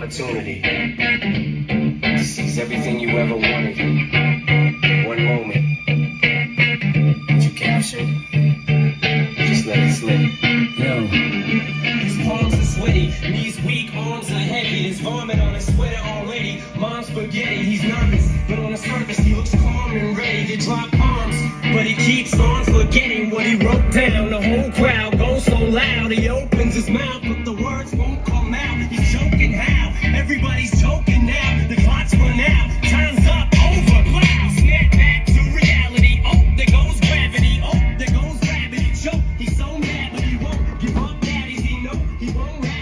opportunity to seize everything you ever wanted. One moment, what you captured, just let it slip. Yo. His palms are sweaty, knees weak, arms are heavy. There's vomit on his sweater already. Mom's spaghetti, he's nervous, but on the surface he looks calm and ready to drop bombs. But he keeps on forgetting what he wrote down. The whole crowd goes so loud, he opens his mouth, but the words won't come out. He's joking how? Everybody's joking now. The clock's run out, time's up, over, plow. Snap back to reality. Oh, there goes gravity. Oh, there goes gravity. Choke, he's so mad, but he won't give up. Daddies, he know he won't.